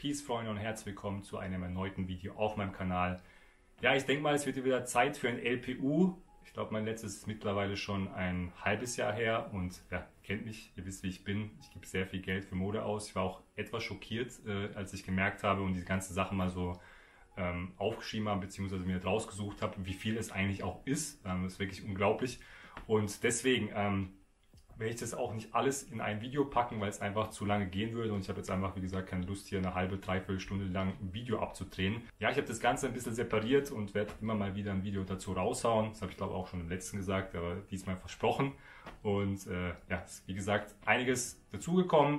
Peace Freunde und herzlich willkommen zu einem erneuten Video auf meinem Kanal. Ja, ich denke mal, es wird wieder Zeit für ein LPU. Ich glaube, mein letztes ist mittlerweile schon ein halbes Jahr her und ja, ihr kennt mich, ihr wisst, wie ich bin. Ich gebe sehr viel Geld für Mode aus. Ich war auch etwas schockiert, als ich gemerkt habe und diese ganzen Sachen mal so aufgeschrieben habe, beziehungsweise mir rausgesucht habe, wie viel es eigentlich auch ist. Das ist wirklich unglaublich. Und deswegen werde ich das auch nicht alles in ein Video packen, weil es einfach zu lange gehen würde und ich habe jetzt einfach, wie gesagt, keine Lust hier eine halbe, dreiviertel Stunde lang ein Video abzudrehen. Ja, ich habe das Ganze ein bisschen separiert und werde immer mal wieder ein Video dazu raushauen. Das habe ich glaube auch schon im letzten gesagt, aber diesmal versprochen. Und ja, ist, wie gesagt, einiges dazugekommen.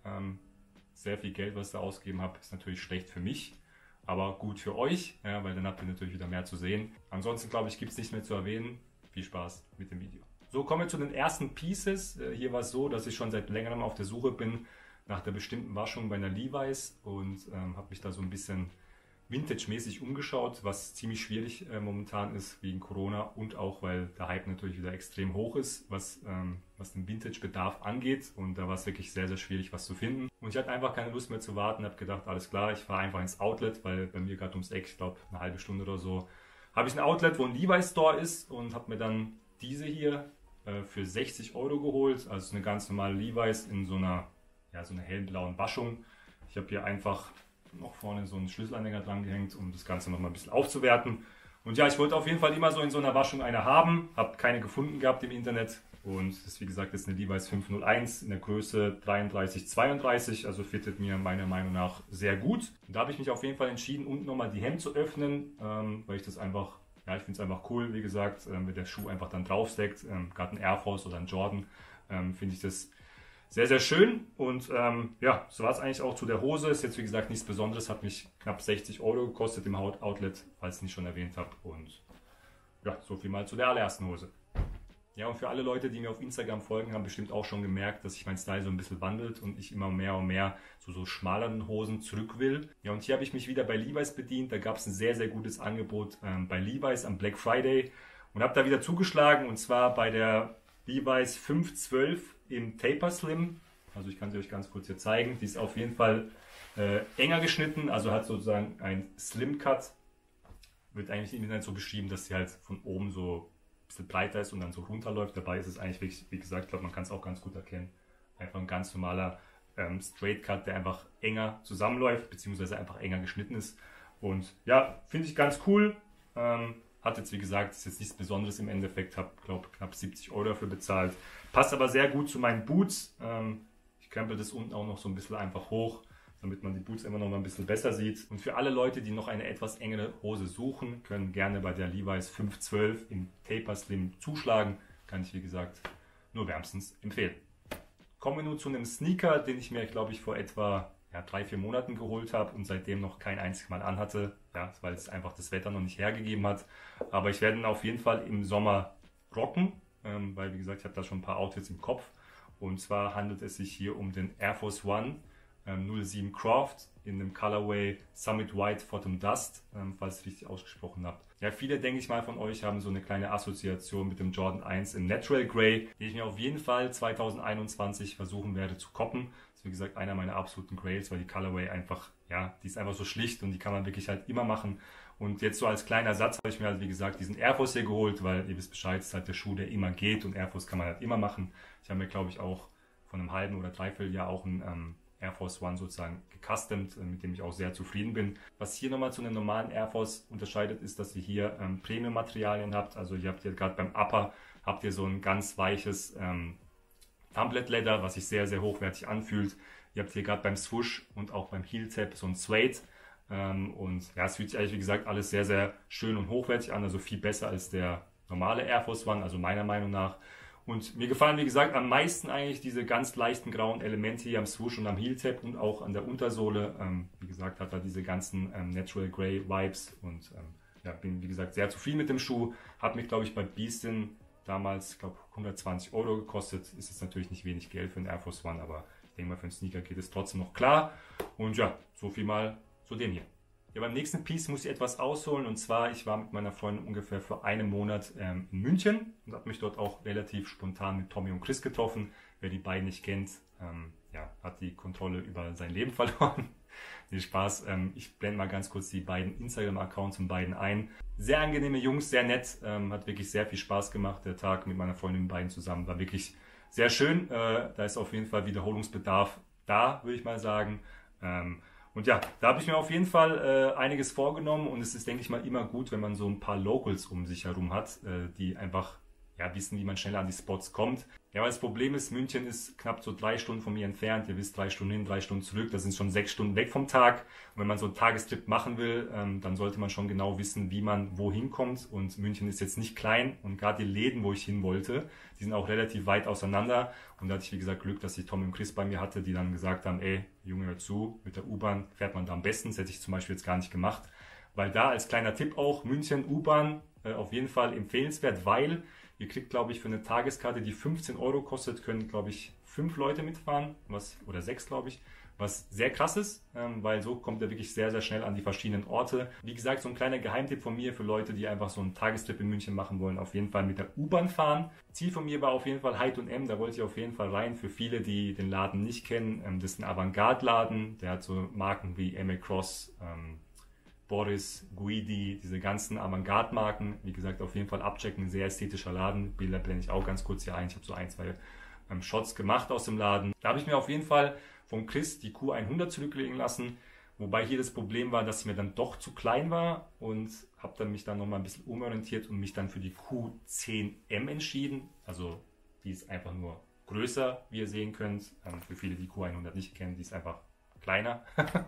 Sehr viel Geld, was ich da ausgegeben habe, ist natürlich schlecht für mich. Aber gut für euch, ja, weil dann habt ihr natürlich wieder mehr zu sehen. Ansonsten glaube ich, gibt es nichts mehr zu erwähnen. Viel Spaß mit dem Video. So, kommen wir zu den ersten Pieces. Hier war es so, dass ich schon seit längerem auf der Suche bin nach der bestimmten Waschung bei einer Levi's und habe mich da so ein bisschen Vintage-mäßig umgeschaut, was ziemlich schwierig momentan ist wegen Corona und auch, weil der Hype natürlich wieder extrem hoch ist, was den Vintage-Bedarf angeht, und da war es wirklich sehr, sehr schwierig, was zu finden. Und ich hatte einfach keine Lust mehr zu warten, habe gedacht, alles klar, ich fahre einfach ins Outlet, weil bei mir gerade ums Eck, ich glaube eine halbe Stunde oder so, habe ich ein Outlet, wo ein Levi's Store ist, und habe mir dann diese hier für 60 Euro geholt, also eine ganz normale Levi's in so einer hellblauen Waschung. Ich habe hier einfach noch vorne so einen Schlüsselanhänger dran gehängt, um das Ganze noch mal ein bisschen aufzuwerten. Und ja, ich wollte auf jeden Fall immer so in so einer Waschung eine haben, habe keine gefunden gehabt im Internet, und das ist, wie gesagt, jetzt eine Levi's 501 in der Größe 33-32, also fittet mir meiner Meinung nach sehr gut. Und da habe ich mich auf jeden Fall entschieden, unten nochmal die Hemd zu öffnen, weil ich das einfach, ja, ich finde es einfach cool, wie gesagt, wenn der Schuh einfach dann draufsteckt, gerade ein Air Force oder ein Jordan, finde ich das sehr, sehr schön. Und ja, so war es eigentlich auch zu der Hose. Ist jetzt, wie gesagt, nichts Besonderes, hat mich knapp 60 Euro gekostet im Outlet, falls ich es nicht schon erwähnt habe. Und ja, so viel mal zu der allerersten Hose. Ja, und für alle Leute, die mir auf Instagram folgen, haben bestimmt auch schon gemerkt, dass sich mein Style so ein bisschen wandelt und ich immer mehr und mehr zu so schmaleren Hosen zurück will. Ja, und hier habe ich mich wieder bei Levi's bedient. Da gab es ein sehr, sehr gutes Angebot bei Levi's am Black Friday und habe da wieder zugeschlagen, und zwar bei der Levi's 512 im Taper Slim. Also ich kann sie euch ganz kurz hier zeigen. Die ist auf jeden Fall enger geschnitten, also hat sozusagen ein Slim Cut. Wird eigentlich im Internet so beschrieben, dass sie halt von oben so ein bisschen breiter ist und dann so runterläuft. Dabei ist es eigentlich wirklich, wie gesagt, ich glaube, man kann es auch ganz gut erkennen, einfach ein ganz normaler Straight Cut, der einfach enger zusammenläuft, beziehungsweise einfach enger geschnitten ist. Und ja, finde ich ganz cool. Hat jetzt, wie gesagt, ist jetzt nichts Besonderes im Endeffekt, habe, glaube ich, knapp 70 Euro dafür bezahlt. Passt aber sehr gut zu meinen Boots. Ich krempel das unten auch noch so ein bisschen einfach hoch, damit man die Boots immer noch mal ein bisschen besser sieht. Und für alle Leute, die noch eine etwas engere Hose suchen, können gerne bei der Levi's 512 im Taper Slim zuschlagen. Kann ich, wie gesagt, nur wärmstens empfehlen. Kommen wir nun zu einem Sneaker, den ich mir, glaube ich, vor etwa 3-4 Monaten geholt habe und seitdem noch kein einziges Mal anhatte, ja, weil es einfach das Wetter noch nicht hergegeben hat. Aber ich werde ihn auf jeden Fall im Sommer rocken, weil, wie gesagt, ich habe da schon ein paar Outfits im Kopf. Und zwar handelt es sich hier um den Air Force One 07 Craft in dem Colorway Summit White Phantom Dust, falls ich richtig ausgesprochen habe. Ja, viele, denke ich mal, von euch haben so eine kleine Assoziation mit dem Jordan 1 im Natural Grey, den ich mir auf jeden Fall 2021 versuchen werde zu koppen. Das ist, wie gesagt, einer meiner absoluten Grails, weil die Colorway einfach, ja, die ist einfach so schlicht und die kann man wirklich halt immer machen. Und jetzt so als kleiner Satz habe ich mir halt, wie gesagt, diesen Air Force hier geholt, weil ihr wisst Bescheid, es ist halt der Schuh, der immer geht, und Air Force kann man halt immer machen. Ich habe mir, glaube ich, auch von einem halben oder dreiviertel Jahr auch ein Air Force One sozusagen gecustomt, mit dem ich auch sehr zufrieden bin. Was hier nochmal zu einem normalen Air Force unterscheidet, ist, dass ihr hier Premium-Materialien habt. Also ihr habt hier gerade beim Upper habt ihr so ein ganz weiches Tumblet Leather, was sich sehr, sehr hochwertig anfühlt. Ihr habt hier gerade beim Swoosh und auch beim Heel Tab so ein Suede. Und ja, es fühlt sich eigentlich, wie gesagt, alles sehr, sehr schön und hochwertig an. Also viel besser als der normale Air Force One, also meiner Meinung nach. Und mir gefallen, wie gesagt, am meisten eigentlich diese ganz leichten grauen Elemente hier am Swoosh und am Heel Tab und auch an der Untersohle. Wie gesagt, hat er diese ganzen Natural Grey Vibes und ja, bin, wie gesagt, sehr zufrieden mit dem Schuh. Hat mich, glaube ich, bei Beastin damals, glaube 120 Euro gekostet. Ist jetzt natürlich nicht wenig Geld für einen Air Force One, aber ich denke mal, für einen Sneaker geht es trotzdem noch klar. Und ja, so viel mal zu dem hier. Ja, beim nächsten Piece muss ich etwas ausholen, und zwar, ich war mit meiner Freundin ungefähr für einen Monat in München und habe mich dort auch relativ spontan mit Tommy und Chris getroffen. Wer die beiden nicht kennt, ja, hat die Kontrolle über sein Leben verloren. Nee, Spaß. Ich blende mal ganz kurz die beiden Instagram-Accounts von beiden ein. Sehr angenehme Jungs, sehr nett. Hat wirklich sehr viel Spaß gemacht. Der Tag mit meiner Freundin beiden zusammen war wirklich sehr schön. Da ist auf jeden Fall Wiederholungsbedarf da, würde ich mal sagen. Und ja, da habe ich mir auf jeden Fall einiges vorgenommen. Und es ist, denke ich mal, immer gut, wenn man so ein paar Locals um sich herum hat, die einfach wissen, wie man schneller an die Spots kommt. Ja, weil das Problem ist, München ist knapp so 3 Stunden von mir entfernt. Ihr wisst, 3 Stunden hin, 3 Stunden zurück. Das sind schon 6 Stunden weg vom Tag. Und wenn man so einen Tagestrip machen will, dann sollte man schon genau wissen, wie man wohin kommt. Und München ist jetzt nicht klein. Und gerade die Läden, wo ich hin wollte, die sind auch relativ weit auseinander. Und da hatte ich, wie gesagt, Glück, dass ich Tom und Chris bei mir hatte, die dann gesagt haben, ey, Junge, hör zu, mit der U-Bahn fährt man da am besten. Das hätte ich zum Beispiel jetzt gar nicht gemacht. Weil da als kleiner Tipp auch, München, U-Bahn, auf jeden Fall empfehlenswert, weil ihr kriegt, glaube ich, für eine Tageskarte, die 15 Euro kostet, können, glaube ich, 5 Leute mitfahren, oder 6, glaube ich, was sehr krass ist, weil so kommt er wirklich sehr, sehr schnell an die verschiedenen Orte. Wie gesagt, so ein kleiner Geheimtipp von mir für Leute, die einfach so einen Tagestrip in München machen wollen, auf jeden Fall mit der U-Bahn fahren. Ziel von mir war auf jeden Fall H&M, da wollte ich auf jeden Fall rein. Für viele, die den Laden nicht kennen, das ist ein Avantgarde-Laden, der hat so Marken wie Emma Cross, Boris, Guidi, diese ganzen Avantgarde-Marken. Wie gesagt, auf jeden Fall abchecken, ein sehr ästhetischer Laden. Bilder blende ich auch ganz kurz hier ein. Ich habe so 1, 2 Shots gemacht aus dem Laden. Da habe ich mir auf jeden Fall von Chris die Q100 zurücklegen lassen. Wobei hier das Problem war, dass sie mir dann doch zu klein war und habe dann mich dann nochmal ein bisschen umorientiert und mich dann für die Q10M entschieden. Also die ist einfach nur größer, wie ihr sehen könnt. Für viele, die Q100 nicht kennen, die ist einfach kleiner.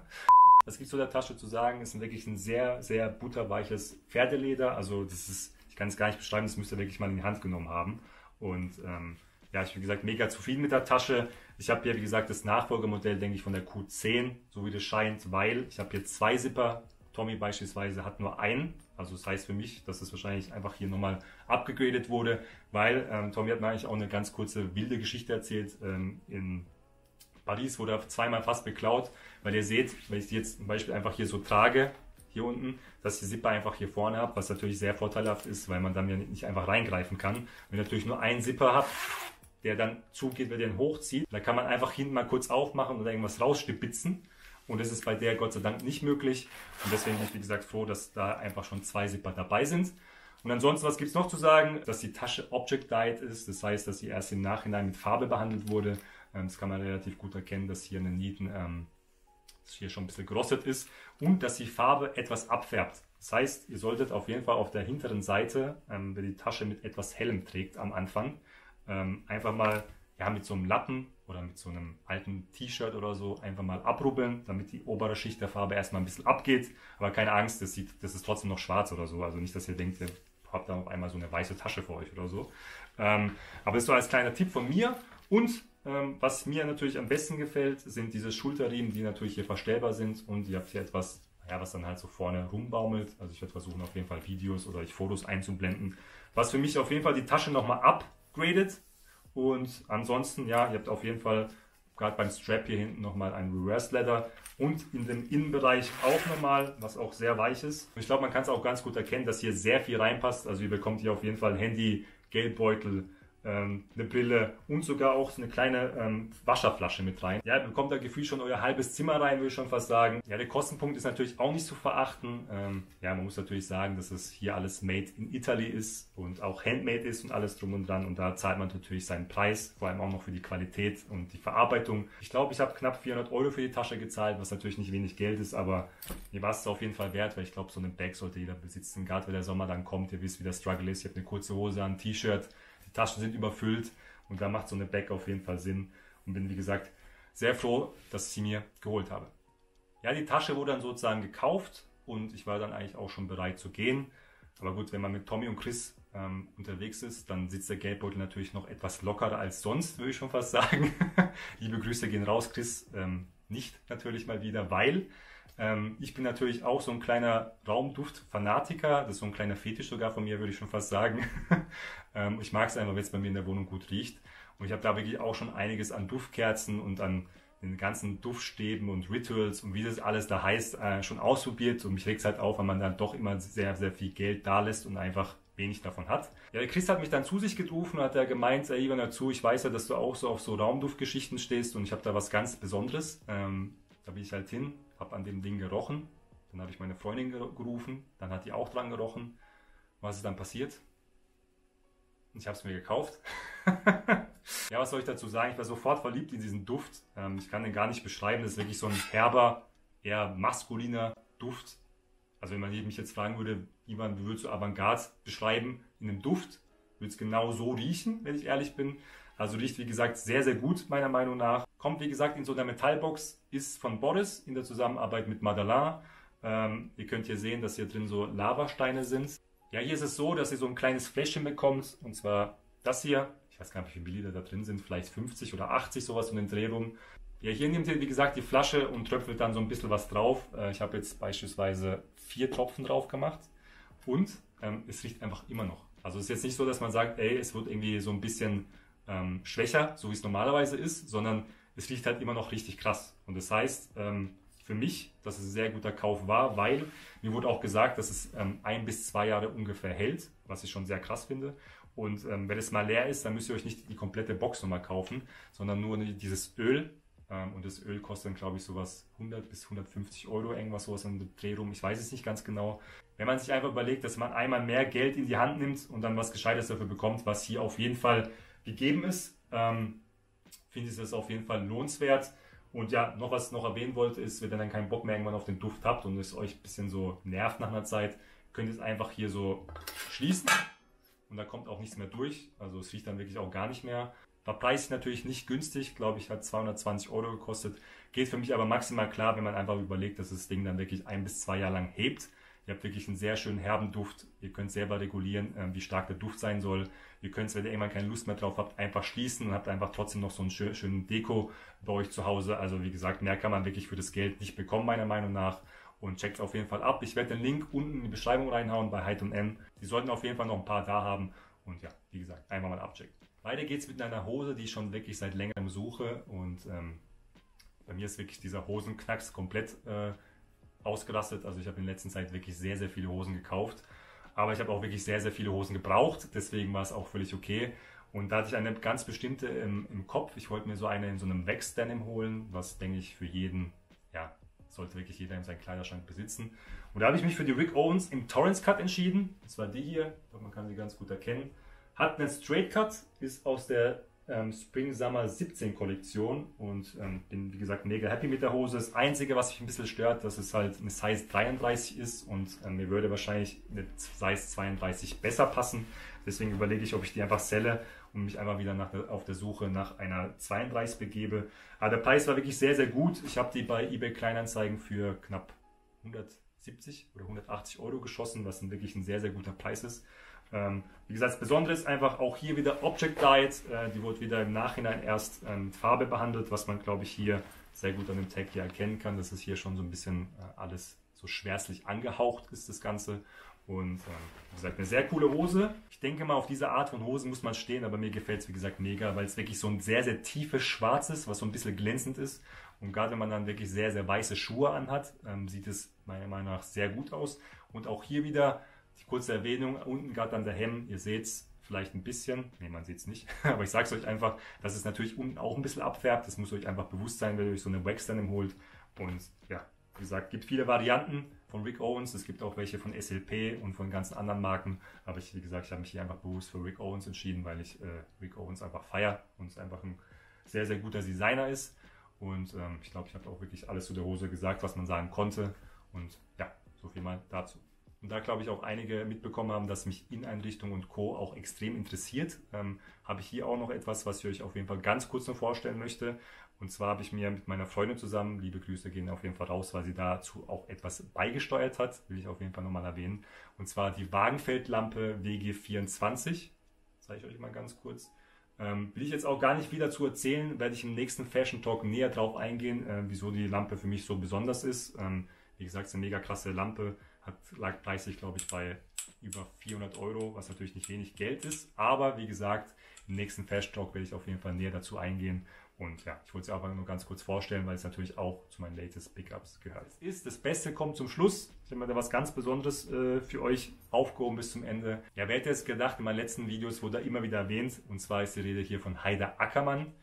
Was gibt es zu der Tasche zu sagen? Es ist wirklich ein sehr, sehr butterweiches Pferdeleder. Also das ist, ich kann es gar nicht beschreiben, das müsst ihr wirklich mal in die Hand genommen haben. Und ja, ich bin, wie gesagt, mega zufrieden mit der Tasche. Ich habe hier, wie gesagt, das Nachfolgemodell, denke ich, von der Q10, so wie das scheint, weil ich habe hier 2 Zipper. Tommy beispielsweise hat nur einen. Also das heißt für mich, dass es wahrscheinlich einfach hier nochmal abgegradet wurde, weil Tommy hat mir eigentlich auch eine ganz kurze wilde Geschichte erzählt. In Paris wurde er 2-mal fast beklaut, weil ihr seht, wenn ich die jetzt zum Beispiel einfach hier so trage, hier unten, dass ich die Zipper einfach hier vorne habe, was natürlich sehr vorteilhaft ist, weil man dann ja nicht einfach reingreifen kann. Wenn ihr natürlich nur einen Zipper habt, der dann zugeht, wenn ihr den hochzieht, dann kann man einfach hinten mal kurz aufmachen oder irgendwas rausstibitzen. Und das ist bei der Gott sei Dank nicht möglich. Und deswegen bin ich, wie gesagt, froh, dass da einfach schon 2 Zipper dabei sind. Und ansonsten, was gibt es noch zu sagen? Dass die Tasche Object Dyed ist. Das heißt, dass sie erst im Nachhinein mit Farbe behandelt wurde. Das kann man relativ gut erkennen, dass hier eine Nieten hier schon ein bisschen gerostet ist. Und dass die Farbe etwas abfärbt. Das heißt, ihr solltet auf jeden Fall auf der hinteren Seite, wenn ihr die Tasche mit etwas hellem trägt am Anfang, einfach mal mit so einem Lappen oder mit so einem alten T-Shirt oder so einfach mal abrubbeln, damit die obere Schicht der Farbe erstmal ein bisschen abgeht. Aber keine Angst, das ist trotzdem noch schwarz oder so. Also nicht, dass ihr denkt, ihr habt da auf einmal so eine weiße Tasche für euch oder so. Aber das ist so als kleiner Tipp von mir. Und was mir natürlich am besten gefällt, sind diese Schulterriemen, die natürlich hier verstellbar sind. Und ihr habt hier etwas, was dann halt so vorne rumbaumelt. Also ich werde versuchen, auf jeden Fall Videos oder Fotos einzublenden. Was für mich auf jeden Fall die Tasche nochmal upgradet. Und ansonsten, ihr habt auf jeden Fall gerade beim Strap hier hinten nochmal ein Reverse Leather und in dem Innenbereich auch nochmal, was auch sehr weich ist. Und ich glaube, man kann es auch ganz gut erkennen, dass hier sehr viel reinpasst. Also ihr bekommt hier auf jeden Fall ein Handy, Geldbeutel, eine Brille und sogar auch so eine kleine Wasserflasche mit rein. Ja, ihr bekommt da gefühlt schon euer halbes Zimmer rein, würde ich schon fast sagen. Ja, der Kostenpunkt ist natürlich auch nicht zu verachten. Man muss natürlich sagen, dass es hier alles made in Italy ist und auch handmade ist und alles drum und dran. Und da zahlt man natürlich seinen Preis, vor allem auch noch für die Qualität und die Verarbeitung. Ich glaube, ich habe knapp 400 Euro für die Tasche gezahlt, was natürlich nicht wenig Geld ist, aber mir war es auf jeden Fall wert, weil ich glaube, so eine Bag sollte jeder besitzen. Gerade wenn der Sommer dann kommt, ihr wisst, wie der Struggle ist. Ich habe eine kurze Hose an, ein T-Shirt. Die Taschen sind überfüllt und da macht so eine Bag auf jeden Fall Sinn und bin, wie gesagt, sehr froh, dass ich sie mir geholt habe. Ja, die Tasche wurde dann sozusagen gekauft und ich war dann eigentlich auch schon bereit zu gehen. Aber gut, wenn man mit Tommy und Chris unterwegs ist, dann sitzt der Geldbeutel natürlich noch etwas lockerer als sonst, würde ich schon fast sagen. Liebe Grüße gehen raus, Chris. Nicht natürlich mal wieder, weil ich bin natürlich auch so ein kleiner Raumduft-Fanatiker. Das ist so ein kleiner Fetisch sogar von mir, würde ich schon fast sagen. Ich mag es einfach, wenn es bei mir in der Wohnung gut riecht. Und ich habe da wirklich auch schon einiges an Duftkerzen und an den ganzen Duftstäben und Rituals und wie das alles da heißt, schon ausprobiert. Und mich regt es halt auf, weil man dann doch immer sehr, sehr viel Geld da lässt und einfach wenig davon hat. Ja, der Chris hat mich dann zu sich gerufen und hat gemeint, Ivan, dazu, ich weiß ja, dass du auch so auf so Raumduftgeschichten stehst und ich habe da was ganz Besonderes. Da bin ich halt hin, habe an dem Ding gerochen. Dann habe ich meine Freundin gerufen, dann hat die auch dran gerochen. Was ist dann passiert? Ich habe es mir gekauft. Ja, was soll ich dazu sagen? Ich war sofort verliebt in diesen Duft. Ich kann den gar nicht beschreiben. Das ist wirklich so ein herber, eher maskuliner Duft. Also wenn man mich jetzt fragen würde, Ivan, wie würdest du Avantgarde beschreiben in einem Duft? Würde es genau so riechen, wenn ich ehrlich bin. Also riecht, wie gesagt, sehr, sehr gut, meiner Meinung nach. Kommt, wie gesagt, in so einer Metallbox, ist von Boris in der Zusammenarbeit mit Madeleine. Ihr könnt hier sehen, dass hier drin so Lavasteine sind. Ja, hier ist es so, dass ihr so ein kleines Fläschchen bekommt, und zwar das hier. Ich weiß gar nicht, wie viele Milliliter da drin sind, vielleicht 50 oder 80, sowas um den Dreh rum. Ja, hier nehmt ihr, wie gesagt, die Flasche und tröpfelt dann so ein bisschen was drauf. Ich habe jetzt beispielsweise 4 Tropfen drauf gemacht und es riecht einfach immer noch. Also es ist jetzt nicht so, dass man sagt, ey, es wird irgendwie so ein bisschen schwächer, so wie es normalerweise ist, sondern es riecht halt immer noch richtig krass. Und das heißt, für mich, dass es ein sehr guter Kauf war, weil mir wurde auch gesagt, dass es 1 bis 2 Jahre ungefähr hält, was ich schon sehr krass finde. Und wenn es mal leer ist, dann müsst ihr euch nicht die komplette Box nochmal kaufen, sondern nur dieses Öl. Und das Öl kostet dann, glaube ich, sowas 100 bis 150 Euro, irgendwas sowas in der Dreh rum. Ich weiß es nicht ganz genau. Wenn man sich einfach überlegt, dass man einmal mehr Geld in die Hand nimmt und dann was Gescheites dafür bekommt, was hier auf jeden Fall gegeben ist, finde ich das auf jeden Fall lohnenswert. Und ja, noch was ich noch erwähnen wollte, ist, wenn ihr dann keinen Bock mehr irgendwann auf den Duft habt und es euch ein bisschen so nervt nach einer Zeit, könnt ihr es einfach hier so schließen und da kommt auch nichts mehr durch. Also es riecht dann wirklich auch gar nicht mehr. War preislich natürlich nicht günstig, glaube ich, hat 220 Euro gekostet. Geht für mich aber maximal klar, wenn man einfach überlegt, dass das Ding dann wirklich 1 bis 2 Jahre lang hebt. Ihr habt wirklich einen sehr schönen herben Duft. Ihr könnt selber regulieren, wie stark der Duft sein soll. Ihr könnt, wenn ihr irgendwann keine Lust mehr drauf habt, einfach schließen und habt einfach trotzdem noch so einen schönen Deko bei euch zu Hause. Also wie gesagt, mehr kann man wirklich für das Geld nicht bekommen, meiner Meinung nach. Und checkt es auf jeden Fall ab. Ich werde den Link unten in die Beschreibung reinhauen bei H&M. Die sollten auf jeden Fall noch ein paar da haben. Und ja, wie gesagt, einfach mal abchecken. Weiter geht es mit einer Hose, die ich schon wirklich seit längerem suche. Und bei mir ist wirklich dieser Hosenknacks komplett ausgerastet. Also ich habe in der letzten Zeit wirklich sehr, sehr viele Hosen gekauft. Aber ich habe auch wirklich sehr, sehr viele Hosen gebraucht. Deswegen war es auch völlig okay. Und da hatte ich eine ganz bestimmte im Kopf. Ich wollte mir so eine in so einem Wax-Denim holen, was, denke ich, für jeden, ja, sollte wirklich jeder in seinem Kleiderschrank besitzen. Und da habe ich mich für die Rick Owens im Torrance Cut entschieden. Das war die hier. Ich glaube, man kann sie ganz gut erkennen. Hat einen Straight Cut, ist aus der Spring Summer 17 Kollektion und bin, wie gesagt, mega happy mit der Hose. Das Einzige, was mich ein bisschen stört, dass es halt eine Size 33 ist und mir würde wahrscheinlich eine Size 32 besser passen. Deswegen überlege ich, ob ich die einfach selle und mich einfach wieder auf der Suche nach einer 32 begebe. Aber der Preis war wirklich sehr, sehr gut. Ich habe die bei eBay Kleinanzeigen für knapp 170 oder 180 Euro geschossen, was wirklich ein sehr, sehr guter Preis ist. Wie gesagt, das Besondere ist einfach auch hier wieder Object Diet. Die wurde wieder im Nachhinein erst mit Farbe behandelt, was man, glaube ich, hier sehr gut an dem Tag hier erkennen kann. Das ist hier schon so ein bisschen alles so schwärzlich angehaucht ist, das Ganze. Und wie gesagt, eine sehr coole Hose. Ich denke mal, auf diese Art von Hose muss man stehen, aber mir gefällt es, wie gesagt, mega, weil es wirklich so ein sehr, sehr tiefes Schwarz ist, was so ein bisschen glänzend ist. Und gerade wenn man dann wirklich sehr, sehr weiße Schuhe anhat, sieht es meiner Meinung nach sehr gut aus. Und auch hier wieder die kurze Erwähnung, unten gerade an der Hem, ihr seht es vielleicht ein bisschen, ne, man sieht es nicht, aber ich sage es euch einfach, dass es natürlich unten auch ein bisschen abfärbt, das muss euch einfach bewusst sein, wenn ihr euch so eine Wax-Denim holt. Und ja, wie gesagt, gibt viele Varianten von Rick Owens, es gibt auch welche von SLP und von ganzen anderen Marken, aber wie gesagt, ich habe mich hier einfach bewusst für Rick Owens entschieden, weil ich Rick Owens einfach feiere und es einfach ein sehr, sehr guter Designer ist. Und ich glaube, ich habe auch wirklich alles zu der Hose gesagt, was man sagen konnte. Und ja, so viel mal dazu. Und da, glaube ich, auch einige mitbekommen haben, dass mich Inneneinrichtung und Co. auch extrem interessiert, habe ich hier auch noch etwas, was ich euch auf jeden Fall ganz kurz noch vorstellen möchte. Und zwar habe ich mir mit meiner Freundin zusammen, liebe Grüße gehen auf jeden Fall raus, weil sie dazu auch etwas beigesteuert hat, will ich auf jeden Fall nochmal erwähnen. Und zwar die Wagenfeldlampe WG24, zeige ich euch mal ganz kurz. Will ich jetzt auch gar nicht wieder zu erzählen, werde ich im nächsten Fashion Talk näher drauf eingehen, wieso die Lampe für mich so besonders ist. Wie gesagt, es ist eine mega krasse Lampe, lag preislich, glaube ich, bei über 400 Euro, was natürlich nicht wenig Geld ist. Aber wie gesagt, im nächsten Fashion Talk werde ich auf jeden Fall näher dazu eingehen. Und ja, ich wollte es einfach nur ganz kurz vorstellen, weil es natürlich auch zu meinen latest Pickups gehört. Das Beste kommt zum Schluss. Ich habe mir da was ganz Besonderes für euch aufgehoben bis zum Ende. Ja, wer hätte es gedacht, in meinen letzten Videos wurde er immer wieder erwähnt. Und zwar ist die Rede hier von Haider Ackermann.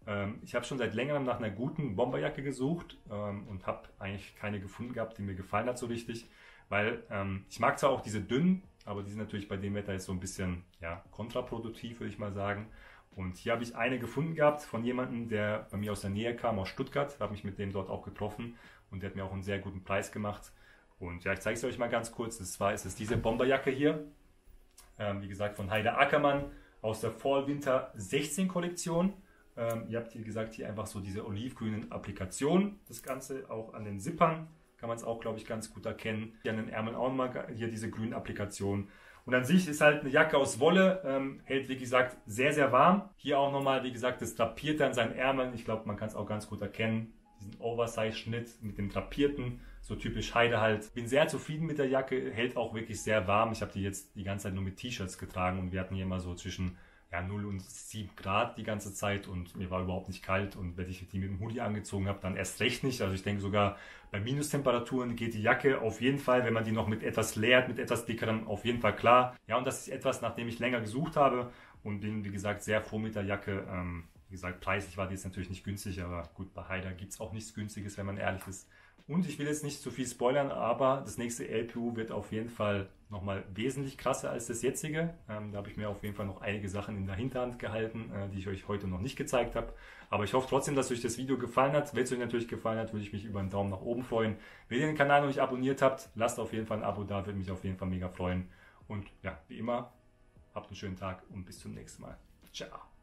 Ich habe schon seit längerem nach einer guten Bomberjacke gesucht und habe eigentlich keine gefunden gehabt, die mir gefallen hat so richtig. Weil ich mag zwar auch diese dünnen, aber die sind natürlich bei dem Wetter jetzt so ein bisschen ja, kontraproduktiv, würde ich mal sagen. Und hier habe ich eine gefunden gehabt von jemandem, der bei mir aus der Nähe kam, aus Stuttgart. Habe mich mit dem dort auch getroffen und der hat mir auch einen sehr guten Preis gemacht. Und ja, ich zeige es euch mal ganz kurz. Und zwar ist es diese Bomberjacke hier. Wie gesagt, von Heide Ackermann aus der Fall-Winter 16 Kollektion. Ihr habt, wie gesagt, hier einfach so diese olivgrünen Applikationen. Das Ganze auch an den Zippern kann man es auch, glaube ich, ganz gut erkennen. Hier an den Ärmeln auch mal hier diese grünen Applikationen. Und an sich ist halt eine Jacke aus Wolle, hält, wie gesagt, sehr, sehr warm. Hier auch nochmal, wie gesagt, das Drapierte an seinen Ärmeln. Ich glaube, man kann es auch ganz gut erkennen. Diesen Oversize-Schnitt mit dem Drapierten, so typisch Heide halt. Bin sehr zufrieden mit der Jacke, hält auch wirklich sehr warm. Ich habe die jetzt die ganze Zeit nur mit T-Shirts getragen und wir hatten hier immer so zwischen 0 und 7 Grad die ganze Zeit und mir war überhaupt nicht kalt und wenn ich die mit dem Hoodie angezogen habe, dann erst recht nicht. Also ich denke sogar bei Minustemperaturen geht die Jacke auf jeden Fall, wenn man die noch mit etwas leert, mit etwas dickerem, auf jeden Fall klar. Ja, und das ist etwas, nachdem ich länger gesucht habe und bin, wie gesagt, sehr froh mit der Jacke. Wie gesagt, preislich war die jetzt natürlich nicht günstig, aber gut, bei Haider gibt es auch nichts Günstiges, wenn man ehrlich ist. Und ich will jetzt nicht zu viel spoilern, aber das nächste LPU wird auf jeden Fall nochmal wesentlich krasser als das jetzige. Da habe ich mir auf jeden Fall noch einige Sachen in der Hinterhand gehalten, die ich euch heute noch nicht gezeigt habe. Aber ich hoffe trotzdem, dass euch das Video gefallen hat. Wenn es euch natürlich gefallen hat, würde ich mich über einen Daumen nach oben freuen. Wenn ihr den Kanal noch nicht abonniert habt, lasst auf jeden Fall ein Abo da, würde mich auf jeden Fall mega freuen. Und ja, wie immer, habt einen schönen Tag und bis zum nächsten Mal. Ciao.